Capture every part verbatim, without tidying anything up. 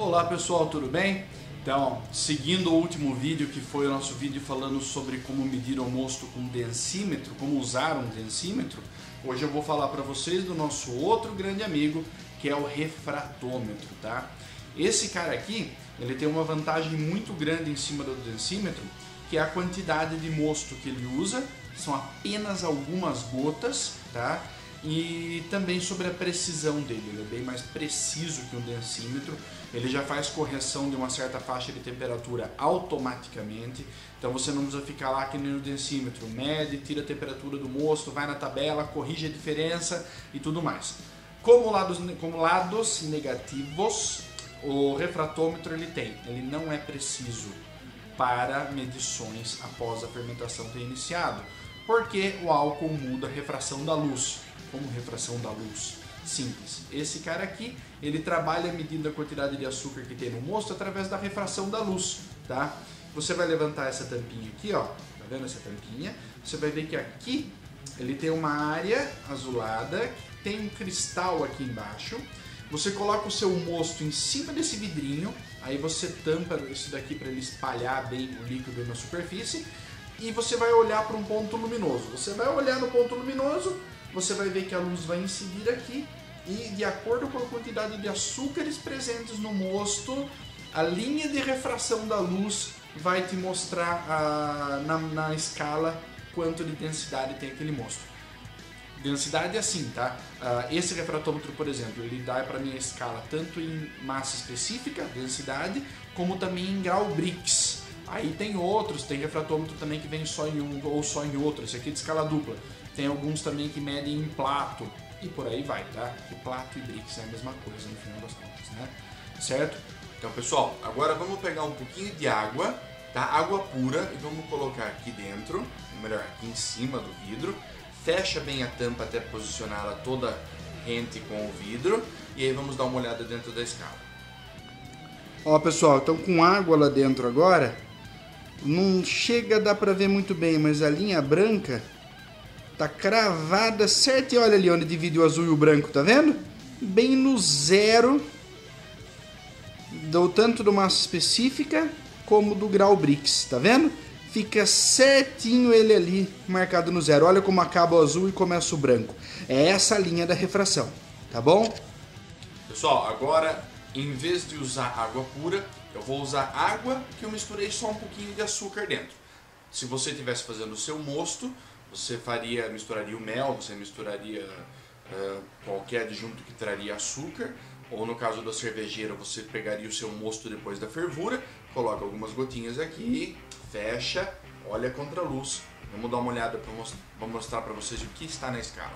Olá pessoal, tudo bem? Então, seguindo o último vídeo, que foi o nosso vídeo falando sobre como medir o mosto com densímetro, como usar um densímetro, hoje eu vou falar para vocês do nosso outro grande amigo, que é o refratômetro, tá? Esse cara aqui, ele tem uma vantagem muito grande em cima do densímetro, que é a quantidade de mosto que ele usa, são apenas algumas gotas, tá? E também sobre a precisão dele, ele é bem mais preciso que um densímetro, ele já faz correção de uma certa faixa de temperatura automaticamente, então você não precisa ficar lá que nem no densímetro, mede, tira a temperatura do mosto, vai na tabela, corrige a diferença e tudo mais. Como lados, como lados negativos, o refratômetro ele tem, ele não é preciso para medições após a fermentação ter iniciado, porque o álcool muda a refração da luz. Como refração da luz? Simples. Esse cara aqui, ele trabalha medindo a quantidade de açúcar que tem no mosto através da refração da luz, tá? Você vai levantar essa tampinha aqui, ó, tá vendo essa tampinha? Você vai ver que aqui ele tem uma área azulada, tem um cristal aqui embaixo. Você coloca o seu mosto em cima desse vidrinho, aí você tampa isso daqui para ele espalhar bem o líquido na superfície e você vai olhar para um ponto luminoso. Você vai olhar no ponto luminoso, você vai ver que a luz vai incidir aqui e, de acordo com a quantidade de açúcares presentes no mosto, a linha de refração da luz vai te mostrar a, na, na escala quanto de densidade tem aquele mosto. Densidade é assim, tá? Uh, esse refratômetro, por exemplo, ele dá para minha escala tanto em massa específica, densidade, como também em grau Brix. Aí tem outros, tem refratômetro também que vem só em um ou só em outro, esse aqui é de escala dupla. Tem alguns também que medem em plato e por aí vai, tá? Que plato e Brix é a mesma coisa no final das contas, né? Certo? Então, pessoal, agora vamos pegar um pouquinho de água, tá? Água pura, e vamos colocar aqui dentro, ou melhor, aqui em cima do vidro. Fecha bem a tampa até posicioná-la toda rente com o vidro e aí vamos dar uma olhada dentro da escala. Ó, pessoal, então com água lá dentro agora, não chega a dar pra ver muito bem, mas a linha branca tá cravada certo, e olha ali onde divide o azul e o branco, tá vendo? Bem no zero, do tanto do massa específica como do grau Brix, tá vendo? Fica certinho ele ali marcado no zero. Olha como acaba o azul e começa o branco. É essa a linha da refração, tá bom? Pessoal, agora em vez de usar água pura, eu vou usar água que eu misturei só um pouquinho de açúcar dentro. Se você estivesse fazendo o seu mosto, você faria, misturaria o mel, você misturaria uh, qualquer adjunto que traria açúcar, ou no caso da cervejeira, você pegaria o seu mosto depois da fervura, coloca algumas gotinhas aqui, fecha, olha contra a luz. Vamos dar uma olhada para mostrar para vocês o que está na escala.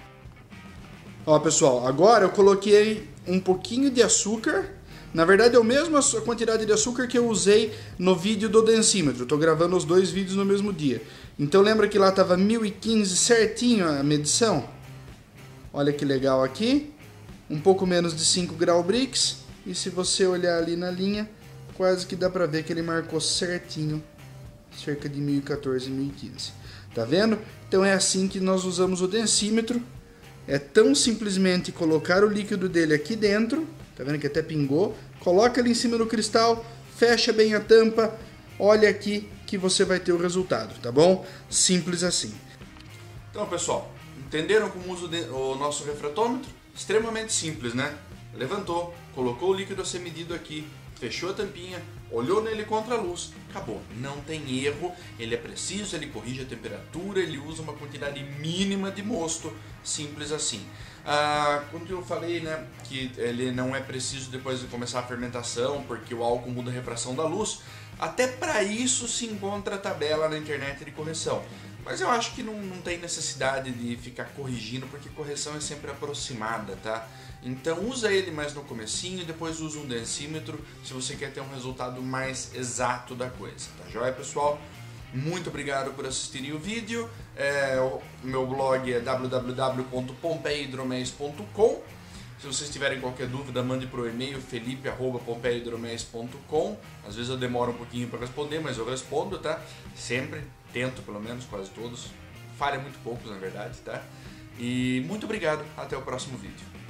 Ó, pessoal, agora eu coloquei um pouquinho de açúcar. Na verdade é a mesma quantidade de açúcar que eu usei no vídeo do densímetro. Estou gravando os dois vídeos no mesmo dia. Então lembra que lá estava mil e quinze certinho a medição? Olha que legal aqui. Um pouco menos de cinco graus Brix. E se você olhar ali na linha, quase que dá para ver que ele marcou certinho. Cerca de mil e quatorze, mil e quinze. Tá vendo? Então é assim que nós usamos o densímetro. É tão simplesmente colocar o líquido dele aqui dentro. Tá vendo que até pingou? Coloca ele em cima do cristal, fecha bem a tampa, olha aqui que você vai ter o resultado, tá bom? Simples assim. Então, pessoal, entenderam como usa o nosso refratômetro? Extremamente simples, né? Levantou, colocou o líquido a ser medido aqui, fechou a tampinha, olhou nele contra a luz, acabou. Não tem erro, ele é preciso, ele corrige a temperatura, ele usa uma quantidade mínima de mosto, simples assim. Ah, quando eu falei, né, que ele não é preciso depois de começar a fermentação, porque o álcool muda a refração da luz, até para isso se encontra a tabela na internet de correção. Mas eu acho que não, não tem necessidade de ficar corrigindo, porque correção é sempre aproximada, tá? Então usa ele mais no comecinho, depois usa um densímetro, se você quer ter um resultado mais exato da coisa, tá joia, pessoal? Muito obrigado por assistirem o vídeo. É, o meu blog é w w w ponto pompeia hidroméis ponto com. Se vocês tiverem qualquer dúvida, mande para o e-mail felipe arroba pompeia hidroméis ponto com. Às vezes eu demoro um pouquinho para responder, mas eu respondo, tá? Sempre, tento pelo menos, quase todos. Falha muito poucos, na verdade, tá? E muito obrigado, até o próximo vídeo.